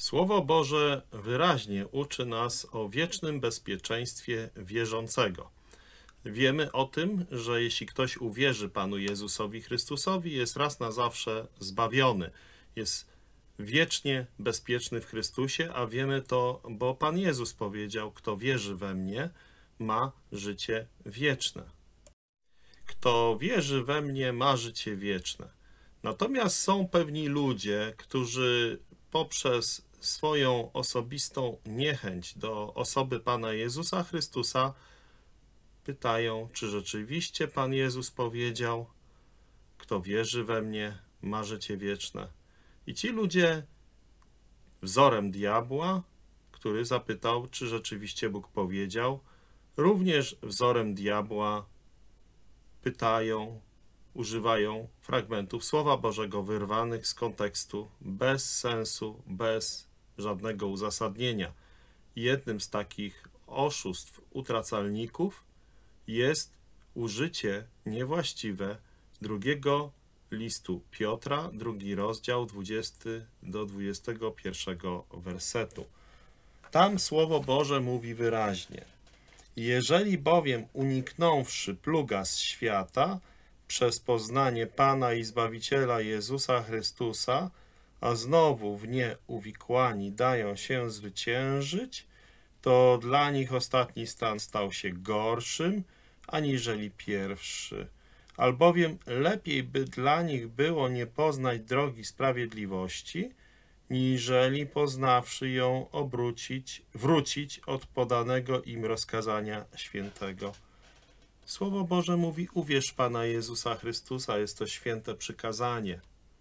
Słowo Boże wyraźnie uczy nas o wiecznym bezpieczeństwie wierzącego. Wiemy o tym, że jeśli ktoś uwierzy Panu Jezusowi Chrystusowi, jest raz na zawsze zbawiony, jest wiecznie bezpieczny w Chrystusie, a wiemy to, bo Pan Jezus powiedział: kto wierzy we mnie, ma życie wieczne. Kto wierzy we mnie, ma życie wieczne. Natomiast są pewni ludzie, którzy poprzez swoją osobistą niechęć do osoby Pana Jezusa Chrystusa pytają, czy rzeczywiście Pan Jezus powiedział: kto wierzy we mnie, ma życie wieczne. I ci ludzie wzorem diabła, który zapytał, czy rzeczywiście Bóg powiedział, również wzorem diabła pytają, używają fragmentów Słowa Bożego wyrwanych z kontekstu, bez sensu, bez żadnego uzasadnienia. Jednym z takich oszustw utracalników jest użycie niewłaściwe drugiego listu Piotra, 2 rozdział, 20 do 21 wersetu. Tam Słowo Boże mówi wyraźnie: jeżeli bowiem uniknąwszy pluga z świata, przez poznanie Pana i Zbawiciela Jezusa Chrystusa, a znowu w nie uwikłani dają się zwyciężyć, to dla nich ostatni stan stał się gorszym, aniżeli pierwszy. Albowiem lepiej by dla nich było nie poznać drogi sprawiedliwości, niżeli poznawszy ją wrócić od podanego im rozkazania świętego. Słowo Boże mówi: uwierz w Pana Jezusa Chrystusa, jest to święte przykazanie.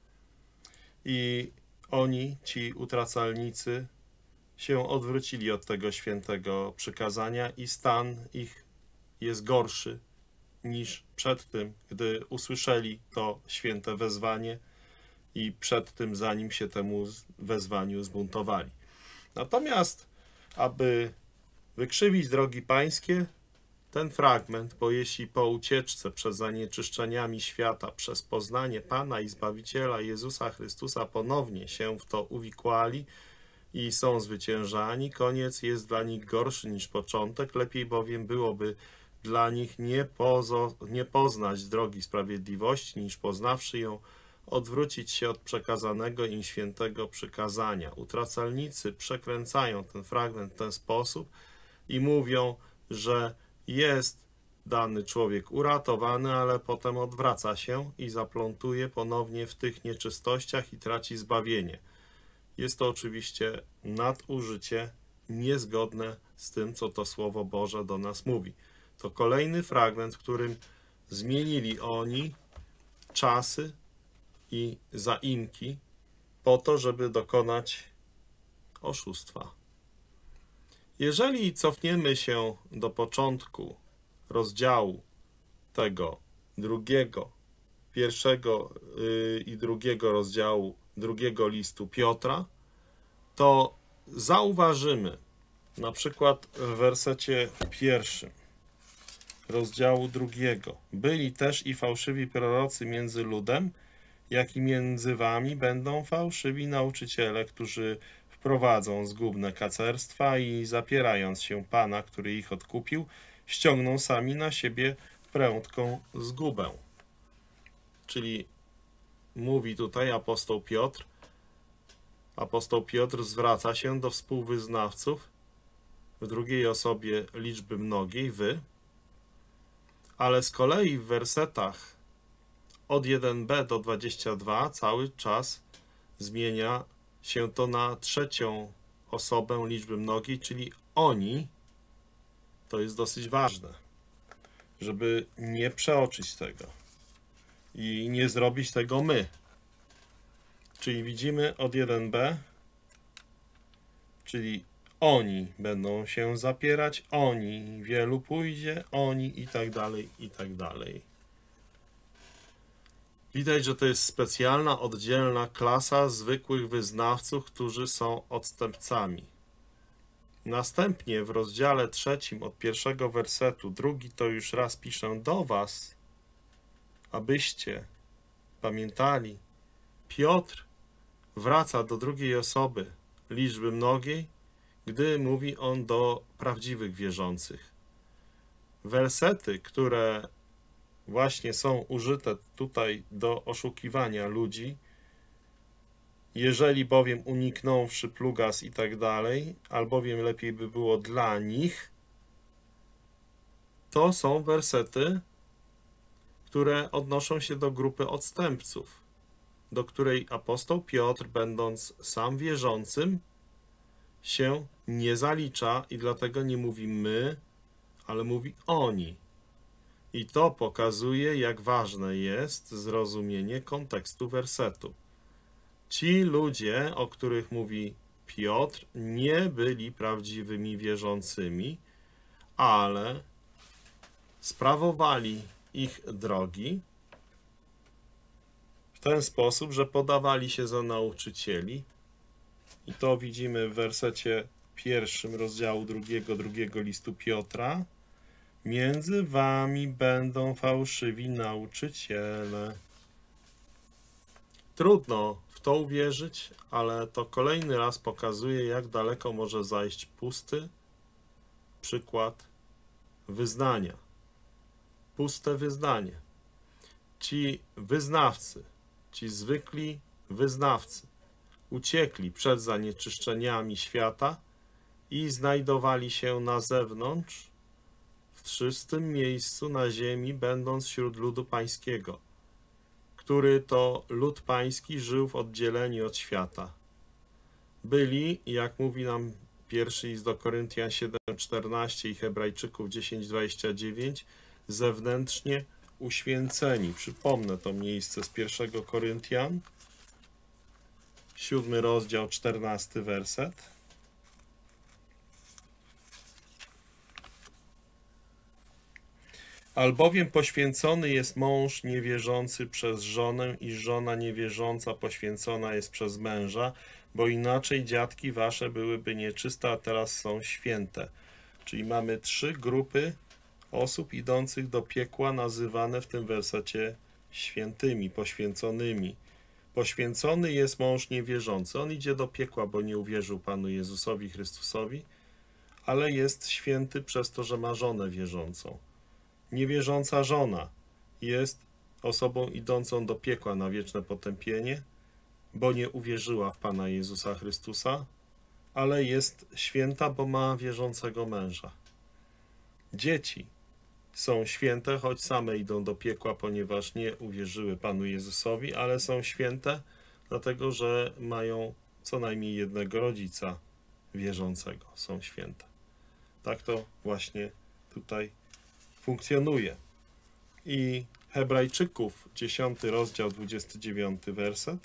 I oni, ci utracalnicy, się odwrócili od tego świętego przykazania i stan ich jest gorszy niż przed tym, gdy usłyszeli to święte wezwanie i przed tym, zanim się temu wezwaniu zbuntowali. Natomiast, aby wykrzywić drogi pańskie, ten fragment, bo jeśli po ucieczce przed zanieczyszczeniami świata, przez poznanie Pana i Zbawiciela Jezusa Chrystusa ponownie się w to uwikłali i są zwyciężani, koniec jest dla nich gorszy niż początek, lepiej bowiem byłoby dla nich nie poznać drogi sprawiedliwości, niż poznawszy ją, odwrócić się od przekazanego im świętego przykazania. Utracalnicy przekręcają ten fragment w ten sposób i mówią, że jest dany człowiek uratowany, ale potem odwraca się i zaplątuje ponownie w tych nieczystościach i traci zbawienie. Jest to oczywiście nadużycie niezgodne z tym, co to Słowo Boże do nas mówi. To kolejny fragment, w którym zmienili oni czasy i zaimki po to, żeby dokonać oszustwa. Jeżeli cofniemy się do początku rozdziału tego pierwszego i drugiego rozdziału drugiego listu Piotra, to zauważymy na przykład w wersecie 1 rozdziału 2: byli też i fałszywi prorocy między ludem, jak i między wami będą fałszywi nauczyciele, którzy wprowadzą zgubne kacerstwa i zapierając się Pana, który ich odkupił, ściągną sami na siebie prędką zgubę. Czyli mówi tutaj apostoł Piotr. Apostoł Piotr zwraca się do współwyznawców w drugiej osobie liczby mnogiej, wy, ale z kolei w wersetach od 1b do 22 cały czas zmienia się to na trzecią osobę liczby mnogiej, czyli oni. To jest dosyć ważne, żeby nie przeoczyć tego i nie zrobić tego my. Czyli widzimy od 1b, czyli oni będą się zapierać, oni, wielu pójdzie, oni i tak dalej, i tak dalej. Widać, że to jest specjalna, oddzielna klasa zwykłych wyznawców, którzy są odstępcami. Następnie w rozdziale 3 od 1 wersetu, drugi to już raz piszę do was, abyście pamiętali. Piotr wraca do drugiej osoby liczby mnogiej, gdy mówi on do prawdziwych wierzących. Wersety, które właśnie są użyte tutaj do oszukiwania ludzi, jeżeli bowiem uniknąwszy plugas i tak dalej, albowiem lepiej by było dla nich, to są wersety, które odnoszą się do grupy odstępców, do której apostoł Piotr, będąc sam wierzącym, się nie zalicza i dlatego nie mówi my, ale mówi oni. I to pokazuje, jak ważne jest zrozumienie kontekstu wersetu. Ci ludzie, o których mówi Piotr, nie byli prawdziwymi wierzącymi, ale sprawowali ich drogi w ten sposób, że podawali się za nauczycieli. I to widzimy w wersecie 1 rozdziału 2 listu Piotra. Między wami będą fałszywi nauczyciele. Trudno w to uwierzyć, ale to kolejny raz pokazuje, jak daleko może zajść pusty przykład wyznania. Puste wyznanie. Ci wyznawcy, ci zwykli wyznawcy uciekli przed zanieczyszczeniami świata i znajdowali się na zewnątrz, w czystym miejscu na ziemi, będąc wśród ludu pańskiego, który to lud pański żył w oddzieleniu od świata. Byli, jak mówi nam pierwszy list do Koryntian 7:14 i Hebrajczyków 10:29, zewnętrznie uświęceni. Przypomnę to miejsce z 1 Koryntian, 7 rozdział, 14 werset. Albowiem poświęcony jest mąż niewierzący przez żonę i żona niewierząca poświęcona jest przez męża, bo inaczej dziadki wasze byłyby nieczyste, a teraz są święte. Czyli mamy 3 grupy osób idących do piekła, nazywane w tym wersecie świętymi, poświęconymi. Poświęcony jest mąż niewierzący. On idzie do piekła, bo nie uwierzył Panu Jezusowi Chrystusowi, ale jest święty przez to, że ma żonę wierzącą. Niewierząca żona jest osobą idącą do piekła na wieczne potępienie, bo nie uwierzyła w Pana Jezusa Chrystusa, ale jest święta, bo ma wierzącego męża. Dzieci są święte, choć same idą do piekła, ponieważ nie uwierzyły Panu Jezusowi, ale są święte, dlatego że mają co najmniej jednego rodzica wierzącego. Są święte. Tak to właśnie tutaj funkcjonuje. I Hebrajczyków, 10 rozdział, 29 werset.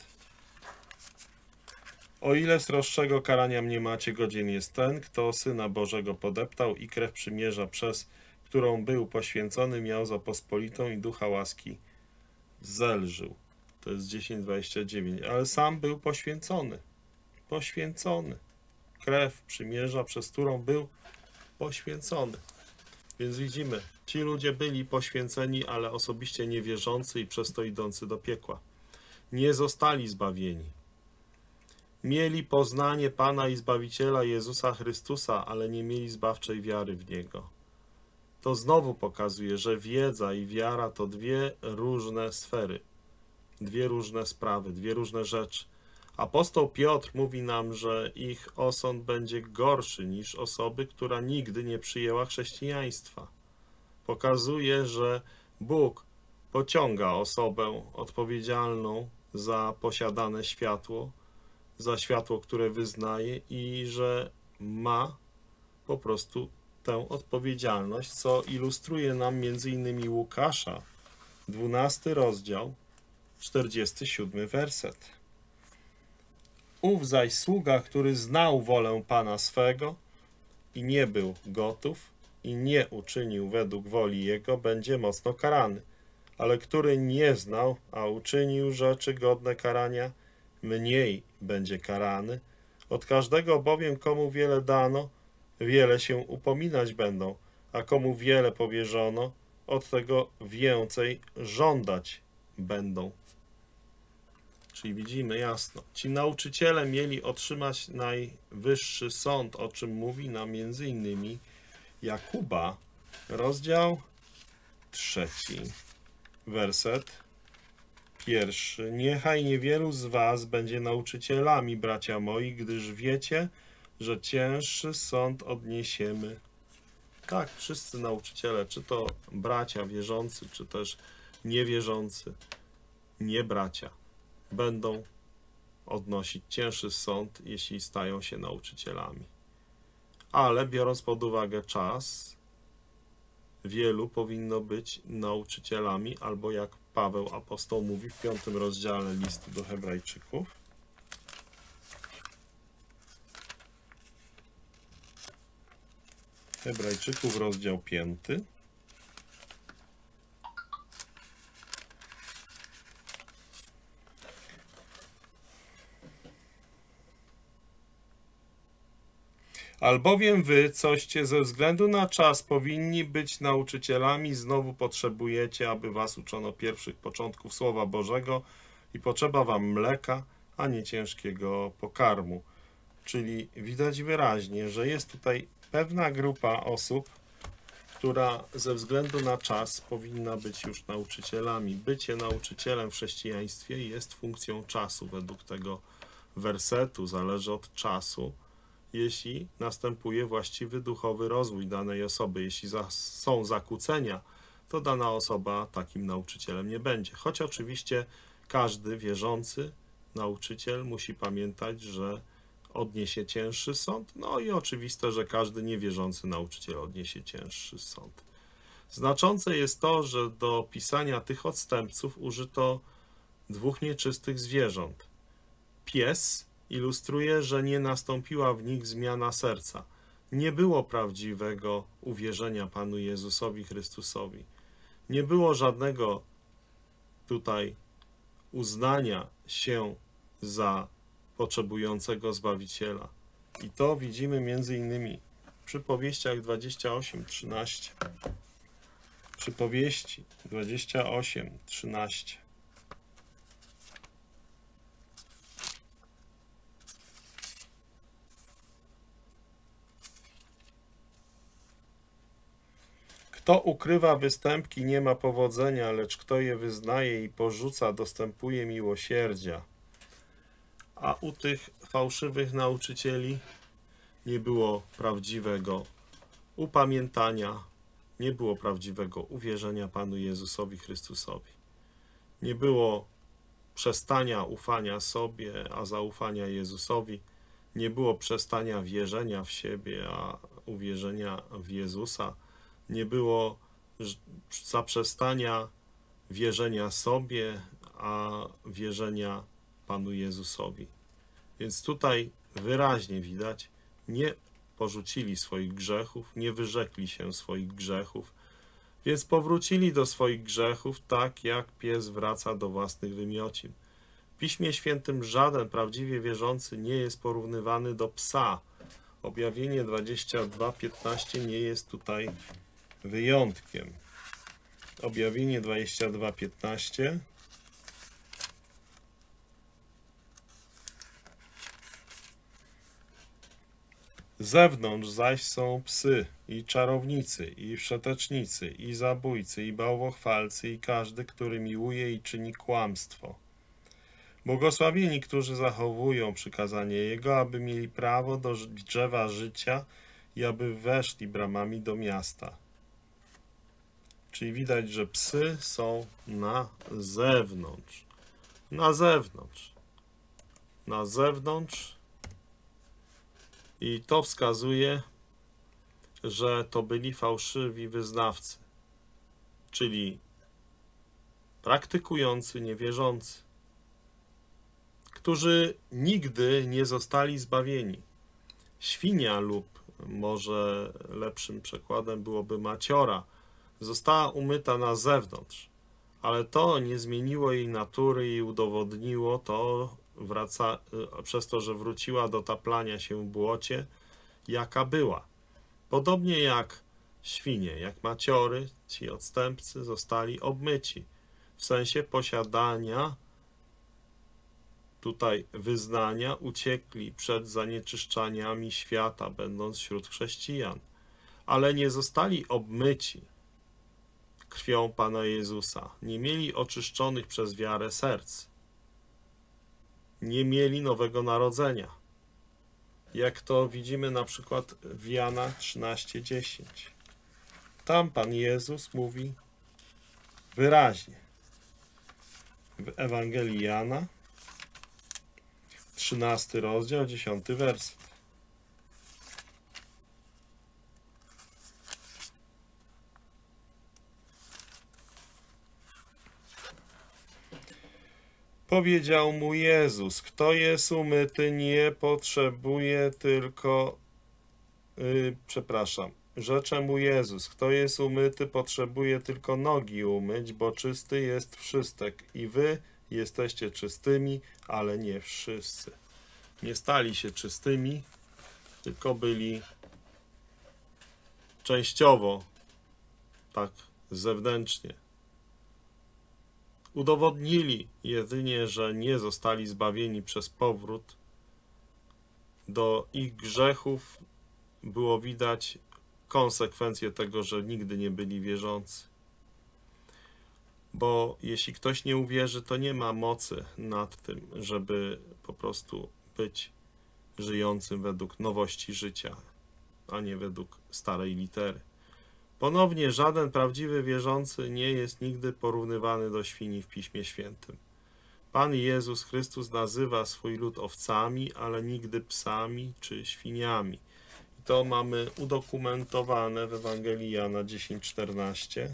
O ile sroższego karania mnie macie, godzien jest ten, kto Syna Bożego podeptał i krew przymierza, przez którą był poświęcony, miał za pospolitą i ducha łaski zelżył. To jest 10:29. Ale sam był poświęcony. Poświęcony. Krew przymierza, przez którą był poświęcony. Więc widzimy, ci ludzie byli poświęceni, ale osobiście niewierzący i przez to idący do piekła. Nie zostali zbawieni. Mieli poznanie Pana i Zbawiciela Jezusa Chrystusa, ale nie mieli zbawczej wiary w Niego. To znowu pokazuje, że wiedza i wiara to 2 różne sfery, 2 różne sprawy, 2 różne rzeczy. Apostoł Piotr mówi nam, że ich osąd będzie gorszy niż osoby, która nigdy nie przyjęła chrześcijaństwa. Pokazuje, że Bóg pociąga osobę odpowiedzialną za posiadane światło, za światło, które wyznaje, i że ma po prostu tę odpowiedzialność, co ilustruje nam m.in. Łukasza, 12 rozdział, 47 werset. Ów zaś sługa, który znał wolę Pana swego i nie był gotów i nie uczynił według woli Jego, będzie mocno karany. Ale który nie znał, a uczynił rzeczy godne karania, mniej będzie karany. Od każdego bowiem, komu wiele dano, wiele się upominać będą, a komu wiele powierzono, od tego więcej żądać będą. Czyli widzimy jasno, ci nauczyciele mieli otrzymać najwyższy sąd, o czym mówi nam między innymi Jakuba, rozdział 3, werset 1. Niechaj niewielu z was będzie nauczycielami, bracia moi, gdyż wiecie, że cięższy sąd odniesiemy. Tak, wszyscy nauczyciele, czy to bracia wierzący, czy też niewierzący, nie bracia, będą odnosić cięższy sąd, jeśli stają się nauczycielami. Ale biorąc pod uwagę czas, wielu powinno być nauczycielami, albo jak Paweł apostoł mówi w 5 rozdziale listu do Hebrajczyków, rozdział 5. Albowiem wy, coście ze względu na czas powinni być nauczycielami, znowu potrzebujecie, aby was uczono pierwszych początków Słowa Bożego i potrzeba wam mleka, a nie ciężkiego pokarmu. Czyli widać wyraźnie, że jest tutaj pewna grupa osób, która ze względu na czas powinna być już nauczycielami. Bycie nauczycielem w chrześcijaństwie jest funkcją czasu. Według tego wersetu zależy od czasu, jeśli następuje właściwy duchowy rozwój danej osoby. Jeśli są zakłócenia, to dana osoba takim nauczycielem nie będzie. Choć oczywiście każdy wierzący nauczyciel musi pamiętać, że odniesie cięższy sąd, no i oczywiste, że każdy niewierzący nauczyciel odniesie cięższy sąd. Znaczące jest to, że do opisania tych odstępców użyto 2 nieczystych zwierząt. Pies ilustruje, że nie nastąpiła w nich zmiana serca. Nie było prawdziwego uwierzenia Panu Jezusowi Chrystusowi. Nie było żadnego tutaj uznania się za potrzebującego Zbawiciela. I to widzimy między innymi w przypowieściach 28:13. Przypowieści 28:13. Kto ukrywa występki, nie ma powodzenia, lecz kto je wyznaje i porzuca, dostępuje miłosierdzia. A u tych fałszywych nauczycieli nie było prawdziwego upamiętania, nie było prawdziwego uwierzenia Panu Jezusowi Chrystusowi. Nie było przestania ufania sobie, a zaufania Jezusowi. Nie było przestania wierzenia w siebie, a uwierzenia w Jezusa. Nie było zaprzestania wierzenia sobie, a wierzenia Panu Jezusowi. Więc tutaj wyraźnie widać, nie porzucili swoich grzechów, nie wyrzekli się swoich grzechów, więc powrócili do swoich grzechów, tak jak pies wraca do własnych wymiocin. W Piśmie Świętym żaden prawdziwie wierzący nie jest porównywany do psa. Objawienie 22:15 nie jest tutaj wyjątkiem. Objawienie 22:15. Z zewnątrz zaś są psy, i czarownicy, i wszetecznicy, i zabójcy, i bałwochwalcy, i każdy, który miłuje i czyni kłamstwo. Błogosławieni, którzy zachowują przykazanie Jego, aby mieli prawo do drzewa życia i aby weszli bramami do miasta. Czyli widać, że psy są na zewnątrz. Na zewnątrz. Na zewnątrz. I to wskazuje, że to byli fałszywi wyznawcy, czyli praktykujący niewierzący, którzy nigdy nie zostali zbawieni. Świnia lub może lepszym przekładem byłoby maciora została umyta na zewnątrz, ale to nie zmieniło jej natury i udowodniło to, przez to, że wróciła do taplania się w błocie, jaka była. Podobnie jak świnie, jak maciory, ci odstępcy zostali obmyci w sensie posiadania tutaj wyznania, uciekli przed zanieczyszczaniami świata, będąc wśród chrześcijan, ale nie zostali obmyci krwią Pana Jezusa, nie mieli oczyszczonych przez wiarę serc, nie mieli nowego narodzenia. Jak to widzimy na przykład w Jana 13:10. Tam Pan Jezus mówi wyraźnie w Ewangelii Jana, 13 rozdział, 10 werset. Powiedział mu Jezus, kto jest umyty, nie potrzebuje tylko, rzecze mu Jezus, kto jest umyty, potrzebuje tylko nogi umyć, bo czysty jest wszystek i wy jesteście czystymi, ale nie wszyscy. Nie stali się czystymi, tylko byli częściowo, tak zewnętrznie. Udowodnili jedynie, że nie zostali zbawieni przez powrót do ich grzechów. Było widać konsekwencje tego, że nigdy nie byli wierzący. Bo jeśli ktoś nie uwierzy, to nie ma mocy nad tym, żeby po prostu być żyjącym według nowości życia, a nie według starej litery. Ponownie, żaden prawdziwy wierzący nie jest nigdy porównywany do świni w Piśmie Świętym. Pan Jezus Chrystus nazywa swój lud owcami, ale nigdy psami czy świniami. I to mamy udokumentowane w Ewangelii Jana 10:14.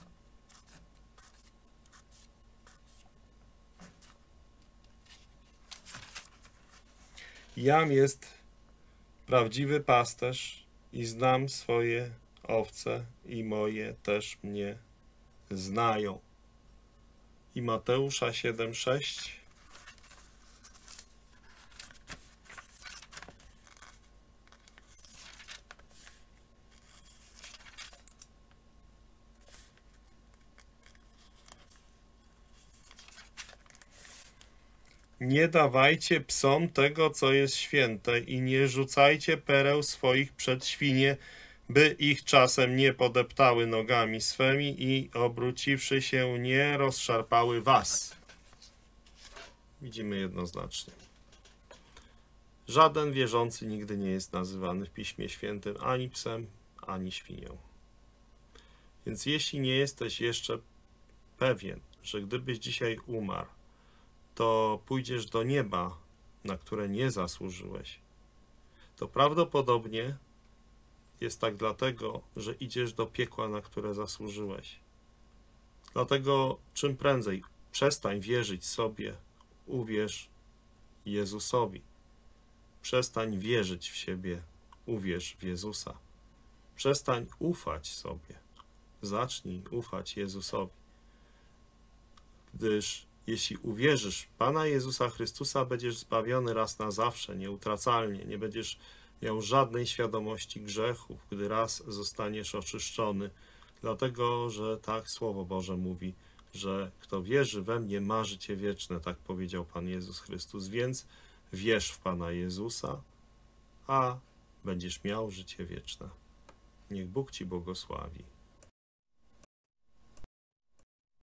Jam jest prawdziwy pasterz i znam swoje owce i moje też mnie znają. I Mateusza 7:6. Nie dawajcie psom tego, co jest święte i nie rzucajcie pereł swoich przed świnie, by ich czasem nie podeptały nogami swymi i obróciwszy się nie rozszarpały was. Widzimy jednoznacznie. Żaden wierzący nigdy nie jest nazywany w Piśmie Świętym ani psem, ani świnią. Więc jeśli nie jesteś jeszcze pewien, że gdybyś dzisiaj umarł, to pójdziesz do nieba, na które nie zasłużyłeś, to prawdopodobnie jest tak dlatego, że idziesz do piekła, na które zasłużyłeś. Dlatego czym prędzej przestań wierzyć sobie, uwierz Jezusowi. Przestań wierzyć w siebie, uwierz w Jezusa. Przestań ufać sobie, zacznij ufać Jezusowi. Gdyż jeśli uwierzysz w Pana Jezusa Chrystusa, będziesz zbawiony raz na zawsze, nieutracalnie. Nie będziesz miał żadnej świadomości grzechów, gdy raz zostaniesz oczyszczony. Dlatego, że tak Słowo Boże mówi, że kto wierzy we mnie, ma życie wieczne, tak powiedział Pan Jezus Chrystus. Więc wierz w Pana Jezusa, a będziesz miał życie wieczne. Niech Bóg ci błogosławi.